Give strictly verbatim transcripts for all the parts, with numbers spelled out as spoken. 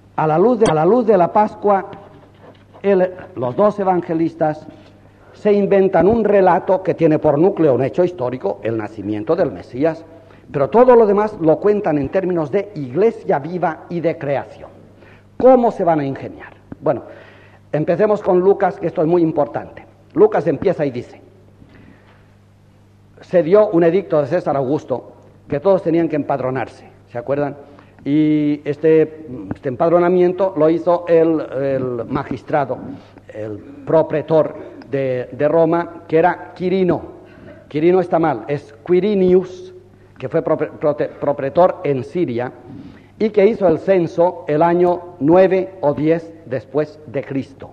A la luz de, a la, luz de la Pascua, el, los dos evangelistas se inventan un relato que tiene por núcleo un hecho histórico, el nacimiento del Mesías, pero todo lo demás lo cuentan en términos de iglesia viva y de creación. ¿Cómo se van a ingeniar? Bueno, empecemos con Lucas, que esto es muy importante. Lucas empieza y dice: se dio un edicto de César Augusto que todos tenían que empadronarse, ¿se acuerdan? Y este, este empadronamiento lo hizo el, el magistrado, el propretor de, de Roma, que era Quirino. Quirino está mal, es Quirinius, que fue propretor en Siria y que hizo el censo el año nueve o diez después de Cristo.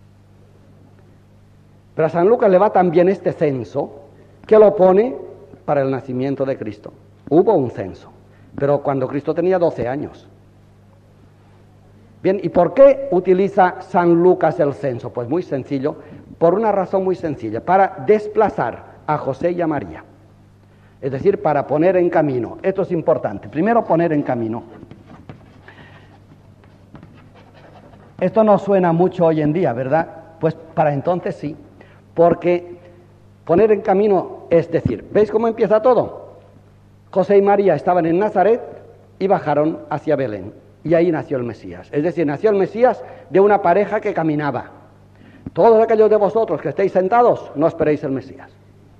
Pero a San Lucas le va tan bien este censo que lo pone para el nacimiento de Cristo. Hubo un censo, pero cuando Cristo tenía doce años. Bien, ¿y por qué utiliza San Lucas el censo? Pues muy sencillo, por una razón muy sencilla, para desplazar a José y a María. Es decir, para poner en camino. Esto es importante. Primero, poner en camino. Esto no suena mucho hoy en día, ¿verdad? Pues para entonces sí, porque poner en camino es decir, ¿veis cómo empieza todo? José y María estaban en Nazaret y bajaron hacia Belén, y ahí nació el Mesías. Es decir, nació el Mesías de una pareja que caminaba. Todos aquellos de vosotros que estéis sentados, no esperéis el Mesías.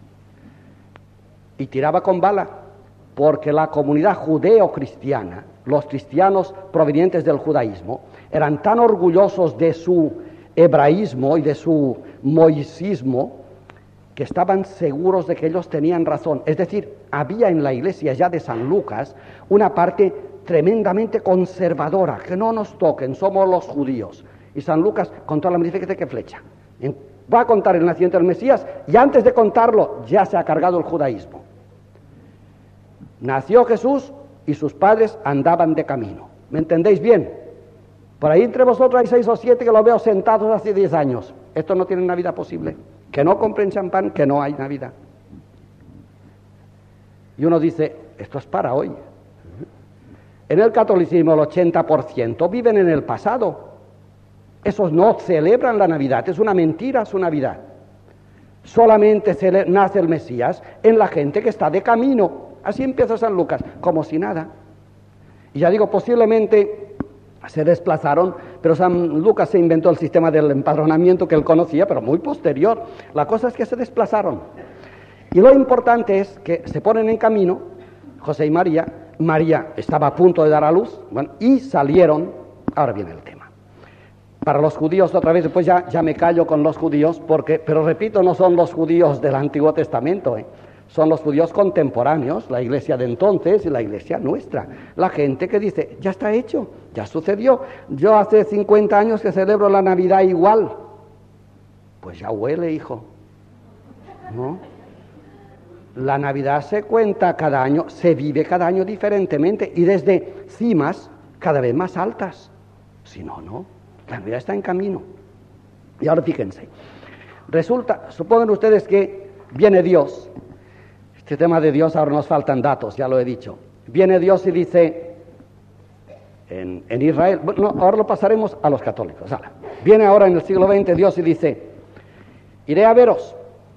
Y tiraba con bala, porque la comunidad judeo-cristiana, los cristianos provenientes del judaísmo, eran tan orgullosos de su hebraísmo y de su moisismo, que estaban seguros de que ellos tenían razón. Es decir, había en la iglesia ya de San Lucas una parte tremendamente conservadora, que no nos toquen, somos los judíos. Y San Lucas contó la magnífica que flecha. Va a contar el nacimiento del Mesías y antes de contarlo ya se ha cargado el judaísmo. Nació Jesús y sus padres andaban de camino. ¿Me entendéis bien? Por ahí entre vosotros hay seis o siete que los veo sentados hace diez años. Esto no tiene Navidad posible. Que no compren champán, que no hay Navidad. Y uno dice, esto es para hoy. En el catolicismo el ochenta por ciento viven en el pasado. Esos no celebran la Navidad, es una mentira su Navidad. Solamente se nace el Mesías en la gente que está de camino. Así empieza San Lucas, como si nada. Y ya digo, posiblemente se desplazaron, pero San Lucas se inventó el sistema del empadronamiento que él conocía, pero muy posterior. La cosa es que se desplazaron. Y lo importante es que se ponen en camino, José y María. María estaba a punto de dar a luz, bueno, y salieron. Ahora viene el tema. Para los judíos, otra vez, después ya, ya me callo con los judíos, porque, pero repito, no son los judíos del Antiguo Testamento, ¿eh? Son los judíos contemporáneos, la iglesia de entonces y la iglesia nuestra. La gente que dice, ya está hecho, ya sucedió. Yo hace cincuenta años que celebro la Navidad igual. Pues ya huele, hijo. ¿No? La Navidad se cuenta cada año, se vive cada año diferentemente y desde cimas cada vez más altas. Si no, no. La Navidad está en camino. Y ahora fíjense. Resulta, supongan ustedes que viene Dios. Este tema de Dios ahora nos faltan datos, ya lo he dicho. Viene Dios y dice en, en Israel, bueno, ahora lo pasaremos a los católicos. Ahora, viene ahora en el siglo veinte Dios y dice, iré a veros.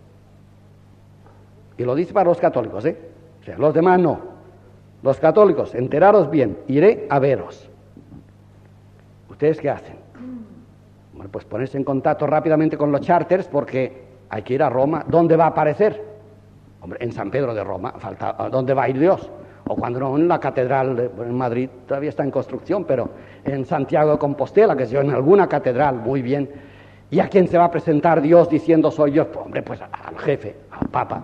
Y lo dice para los católicos, ¿eh? O sea, los demás no. Los católicos, enteraros bien, iré a veros. ¿Ustedes qué hacen? Bueno, pues ponerse en contacto rápidamente con los charters porque hay que ir a Roma. ¿Dónde va a aparecer? Hombre, en San Pedro de Roma, falta, ¿dónde va a ir Dios? O cuando no, en la catedral de, en Madrid todavía está en construcción, pero en Santiago de Compostela, que sea en alguna catedral, muy bien. ¿Y a quién se va a presentar Dios diciendo soy Dios? Pues, hombre, pues al jefe, al Papa.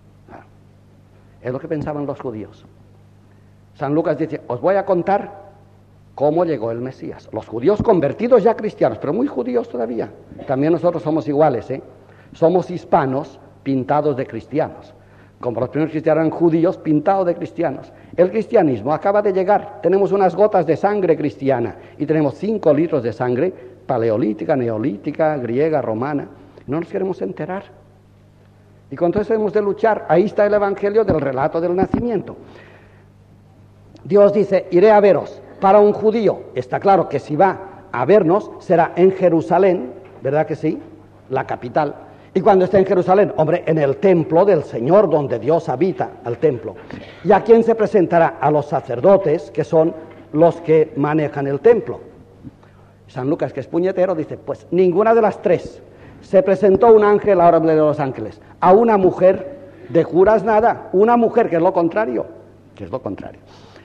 Es lo que pensaban los judíos. San Lucas dice, os voy a contar cómo llegó el Mesías. Los judíos convertidos ya cristianos, pero muy judíos todavía. También nosotros somos iguales, ¿eh? Somos hispanos pintados de cristianos. Como los primeros cristianos eran judíos pintados de cristianos. El cristianismo acaba de llegar. Tenemos unas gotas de sangre cristiana y tenemos cinco litros de sangre paleolítica, neolítica, griega, romana. No nos queremos enterar. Y con todo eso hemos de luchar. Ahí está el evangelio del relato del nacimiento. Dios dice, iré a veros. Para un judío, está claro que si va a vernos, será en Jerusalén, ¿verdad que sí? La capital. Y cuando esté en Jerusalén, hombre, en el templo del Señor, donde Dios habita, al templo. ¿Y a quién se presentará? A los sacerdotes, que son los que manejan el templo. San Lucas, que es puñetero, dice, pues ninguna de las tres. Se presentó un ángel, ahora de los ángeles, a una mujer, de curas nada, una mujer, que es lo contrario, que es lo contrario.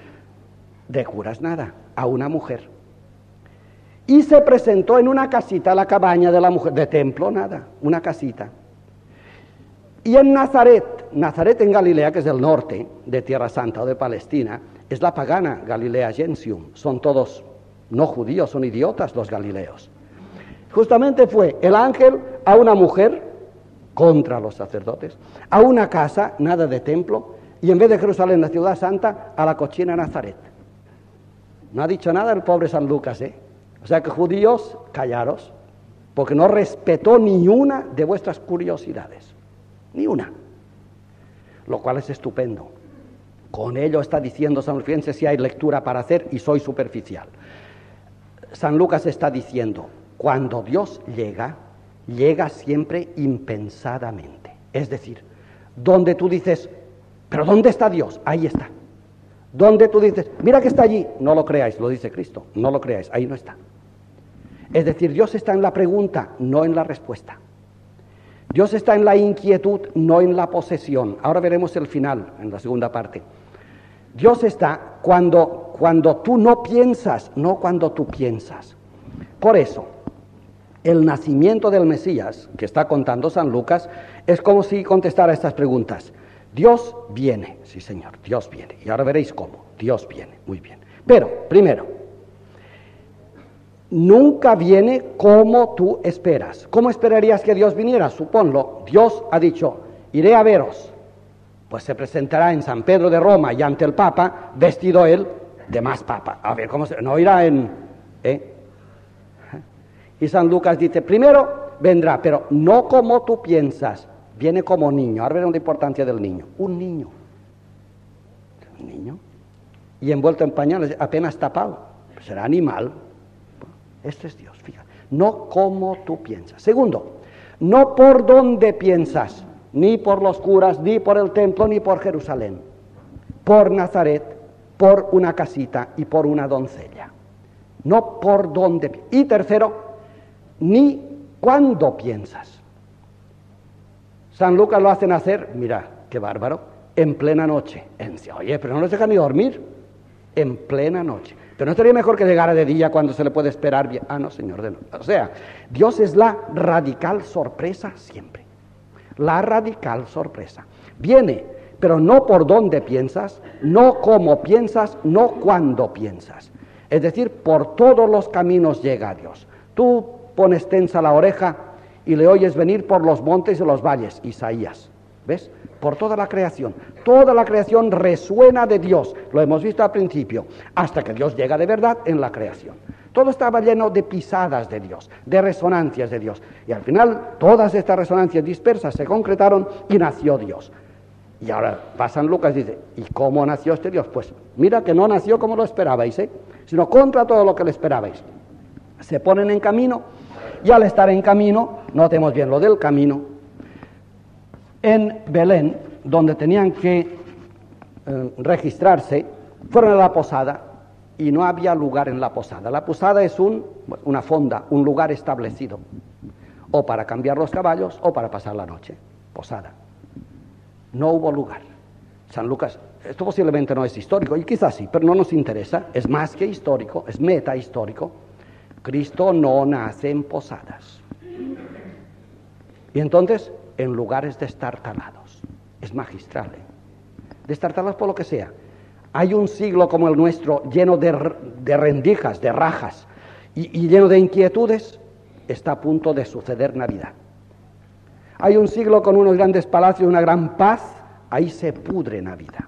De curas nada, a una mujer. Y se presentó en una casita, la cabaña de la mujer, de templo nada, una casita. Y en Nazaret, Nazaret en Galilea, que es del norte, de Tierra Santa o de Palestina, es la pagana Galilea Gentium, son todos no judíos, son idiotas los galileos. Justamente fue el ángel a una mujer, contra los sacerdotes, a una casa, nada de templo, y en vez de Jerusalén, la ciudad santa, a la cochina Nazaret. No ha dicho nada el pobre San Lucas, ¿eh? O sea que judíos, callaros, porque no respetó ni una de vuestras curiosidades, ni una, lo cual es estupendo. Con ello está diciendo San Lucas, fíjense si hay lectura para hacer y soy superficial. San Lucas está diciendo, cuando Dios llega, llega siempre impensadamente. Es decir, donde tú dices, ¿pero dónde está Dios? Ahí está. Donde tú dices, mira que está allí, no lo creáis, lo dice Cristo, no lo creáis, ahí no está. Es decir, Dios está en la pregunta, no en la respuesta. Dios está en la inquietud, no en la posesión. Ahora veremos el final, en la segunda parte. Dios está cuando, cuando tú no piensas, no cuando tú piensas. Por eso, el nacimiento del Mesías, que está contando San Lucas, es como si contestara estas preguntas. Dios viene, sí señor, Dios viene. Y ahora veréis cómo, Dios viene, muy bien. Pero, primero, nunca viene como tú esperas. ¿Cómo esperarías que Dios viniera? Suponlo, Dios ha dicho, iré a veros. Pues se presentará en San Pedro de Roma y ante el Papa, vestido él de más Papa. A ver, ¿cómo se...? No irá en... ¿eh? Y San Lucas dice, primero vendrá, pero no como tú piensas, viene como niño. Ahora veremos la importancia del niño. Un niño. Un niño. Y envuelto en pañales, apenas tapado. Pues será animal. Este es Dios, fíjate. No como tú piensas. Segundo, no por donde piensas, ni por los curas, ni por el templo, ni por Jerusalén. Por Nazaret, por una casita y por una doncella. No por donde. Y tercero, ni cuando piensas. San Lucas lo hace nacer, mira, qué bárbaro, en plena noche. En, oye, pero no les deja ni dormir. En plena noche. Pero no estaría mejor que llegara de día cuando se le puede esperar bien. Ah, no, señor, de noche. O sea, Dios es la radical sorpresa siempre. La radical sorpresa. Viene, pero no por donde piensas, no como piensas, no cuando piensas. Es decir, por todos los caminos llega Dios. Tú pones tensa la oreja y le oyes venir por los montes y los valles, Isaías, ¿ves? Por toda la creación, toda la creación resuena de Dios, lo hemos visto al principio, hasta que Dios llega de verdad en la creación. Todo estaba lleno de pisadas de Dios, de resonancias de Dios, y al final todas estas resonancias dispersas se concretaron y nació Dios. Y ahora va San Lucas y dice, ¿y cómo nació este Dios? Pues mira que no nació como lo esperabais, ¿eh? Sino contra todo lo que le esperabais. Se ponen en camino, y al estar en camino, notemos bien lo del camino, en Belén, donde tenían que eh, registrarse, fueron a la posada y no había lugar en la posada. La posada es un, una fonda, un lugar establecido, o para cambiar los caballos o para pasar la noche. Posada. No hubo lugar. San Lucas, esto posiblemente no es histórico, y quizás sí, pero no nos interesa, es más que histórico, es meta histórico. Cristo no nace en posadas. Y entonces, en lugares destartalados. Es magistral, ¿eh? Destartalados por lo que sea. Hay un siglo como el nuestro lleno de, de rendijas, de rajas, y, y lleno de inquietudes. Está a punto de suceder Navidad. Hay un siglo con unos grandes palacios, una gran paz. Ahí se pudre Navidad.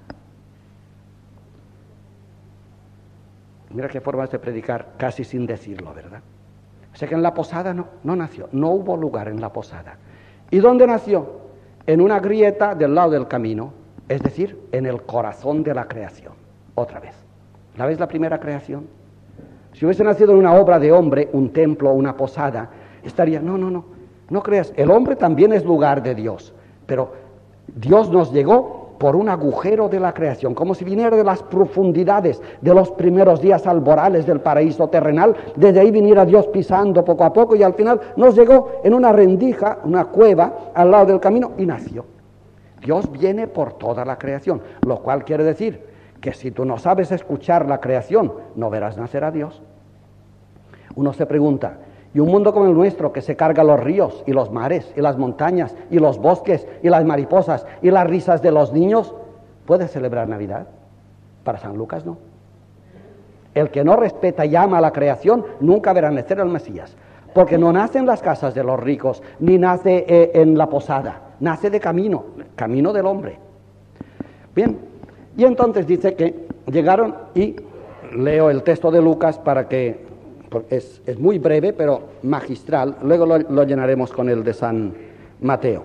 Mira qué formas de predicar casi sin decirlo, ¿verdad? O sea que en la posada no, no nació, no hubo lugar en la posada. ¿Y dónde nació? En una grieta del lado del camino, es decir, en el corazón de la creación, otra vez. ¿La ves la primera creación? Si hubiese nacido en una obra de hombre, un templo, una posada, estaría, no, no, no, no creas, el hombre también es lugar de Dios, pero Dios nos llegó por un agujero de la creación, como si viniera de las profundidades de los primeros días alborales del paraíso terrenal, desde ahí viniera Dios pisando poco a poco y al final nos llegó en una rendija, una cueva al lado del camino y nació. Dios viene por toda la creación, lo cual quiere decir que si tú no sabes escuchar la creación, no verás nacer a Dios. Uno se pregunta, ¿y un mundo como el nuestro que se carga los ríos y los mares y las montañas y los bosques y las mariposas y las risas de los niños, puede celebrar Navidad? Para San Lucas no. El que no respeta y ama la creación nunca verá nacer al Mesías, porque no nace en las casas de los ricos, ni nace eh, en la posada, nace de camino, camino del hombre. Bien. Y entonces dice que llegaron y leo el texto de Lucas para que, porque es, es muy breve pero magistral, luego lo, lo llenaremos con el de San Mateo.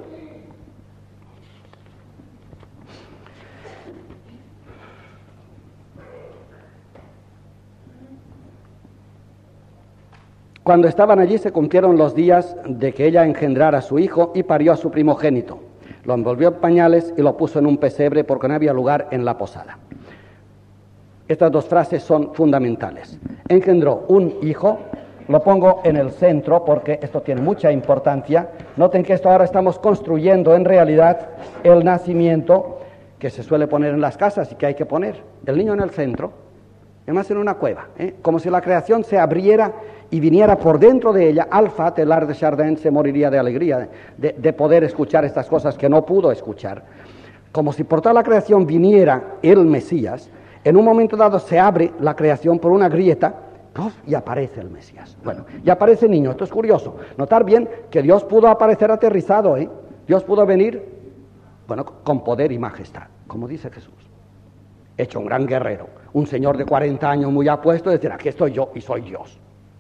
Cuando estaban allí se cumplieron los días de que ella engendrara a su hijo y parió a su primogénito. Lo envolvió en pañales y lo puso en un pesebre porque no había lugar en la posada. Estas dos frases son fundamentales. Engendró un hijo, lo pongo en el centro porque esto tiene mucha importancia. Noten que esto ahora estamos construyendo en realidad el nacimiento que se suele poner en las casas y que hay que poner. El niño en el centro, además en una cueva, ¿eh? Como si la creación se abriera y viniera por dentro de ella. Alfa, Teilhard de Chardin, se moriría de alegría de, de poder escuchar estas cosas que no pudo escuchar. Como si por toda la creación viniera el Mesías, en un momento dado se abre la creación por una grieta, ¡puff!, y aparece el Mesías. Bueno, y aparece el niño. Esto es curioso. Notar bien que Dios pudo aparecer aterrizado, ¿eh? Dios pudo venir, bueno, con poder y majestad, como dice Jesús. Hecho un gran guerrero, un señor de cuarenta años muy apuesto, y decir, aquí estoy yo y soy Dios.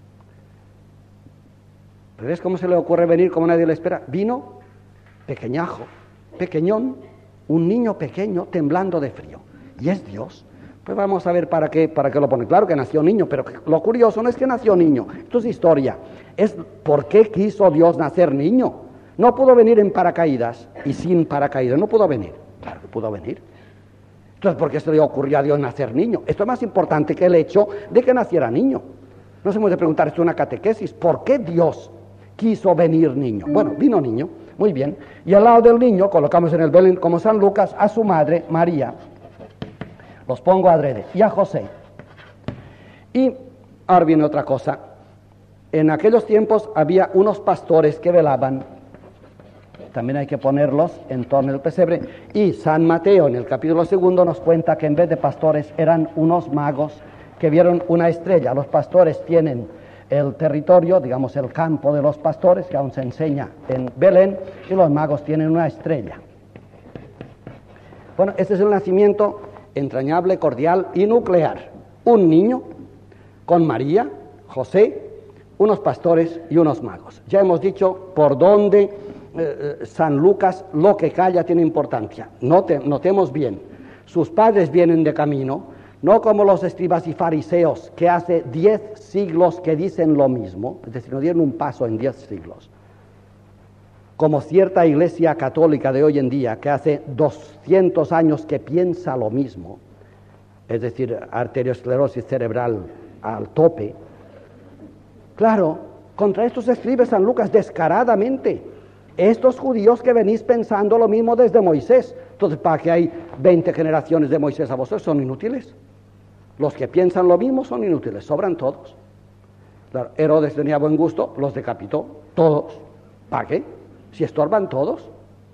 ¿Ves cómo se le ocurre venir como nadie le espera? Vino pequeñajo, pequeñón, un niño pequeño temblando de frío. ¿Y es Dios? Pues vamos a ver para qué, para qué lo pone. Claro que nació niño, pero lo curioso no es que nació niño. Esto es historia. Es por qué quiso Dios nacer niño. No pudo venir en paracaídas y sin paracaídas. No pudo venir. Claro que pudo venir. Entonces, ¿por qué se le ocurrió a Dios nacer niño? Esto es más importante que el hecho de que naciera niño. Nos hemos de preguntar, esto es una catequesis, ¿por qué Dios quiso venir niño? Bueno, vino niño, muy bien. Y al lado del niño colocamos en el Belén, como San Lucas, a su madre, María. Los pongo adrede. Y a José. Y ahora viene otra cosa. En aquellos tiempos había unos pastores que velaban. También hay que ponerlos en torno del pesebre. Y San Mateo, en el capítulo segundo, nos cuenta que en vez de pastores eran unos magos que vieron una estrella. Los pastores tienen el territorio, digamos el campo de los pastores, que aún se enseña en Belén, y los magos tienen una estrella. Bueno, este es el nacimiento entrañable, cordial y nuclear. Un niño con María, José, unos pastores y unos magos. Ya hemos dicho por dónde eh, San Lucas lo que calla tiene importancia. Note, notemos bien, sus padres vienen de camino, no como los escribas y fariseos que hace diez siglos que dicen lo mismo, es decir, no dieron un paso en diez siglos. Como cierta iglesia católica de hoy en día que hace doscientos años que piensa lo mismo, es decir, arteriosclerosis cerebral al tope. Claro, contra esto se escribe San Lucas descaradamente. Estos judíos que venís pensando lo mismo desde Moisés, entonces ¿para qué hay veinte generaciones de Moisés a vosotros? Son inútiles. Los que piensan lo mismo son inútiles, sobran todos. Claro, Herodes tenía buen gusto, los decapitó, todos. ¿Para qué? Si estorban todos.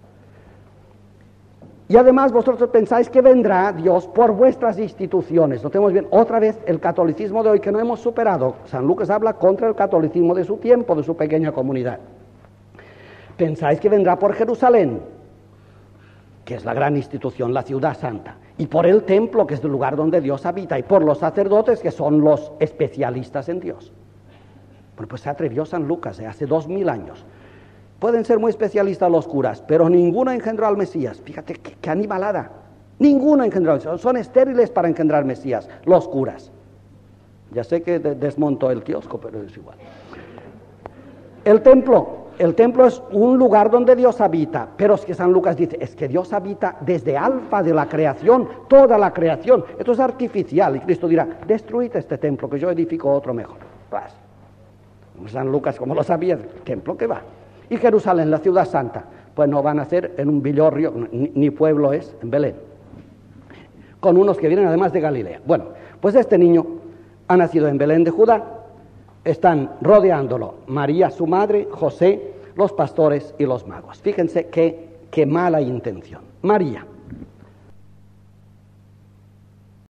Y además vosotros pensáis que vendrá Dios por vuestras instituciones. Notemos bien, otra vez el catolicismo de hoy que no hemos superado. San Lucas habla contra el catolicismo de su tiempo, de su pequeña comunidad. Pensáis que vendrá por Jerusalén, que es la gran institución, la ciudad santa, y por el templo, que es el lugar donde Dios habita, y por los sacerdotes, que son los especialistas en Dios. Bueno, pues se atrevió San Lucas, ¿eh? Hace dos mil años. Pueden ser muy especialistas los curas, pero ninguno engendró al Mesías. Fíjate qué, qué animalada. Ninguno engendró Mesías. Son estériles para engendrar Mesías, los curas. Ya sé que de- desmontó el kiosco, pero es igual. El templo. El templo es un lugar donde Dios habita, pero es que San Lucas dice, es que Dios habita desde alfa de la creación, toda la creación. Esto es artificial y Cristo dirá, destruid este templo que yo edifico otro mejor. Pues, San Lucas, como lo sabía, templo que va. Y Jerusalén, la ciudad santa, pues no van a ser en un villorrio, ni, ni pueblo es, en Belén. Con unos que vienen además de Galilea. Bueno, pues este niño ha nacido en Belén de Judá. Están rodeándolo María, su madre, José, los pastores y los magos. Fíjense qué, qué mala intención. María,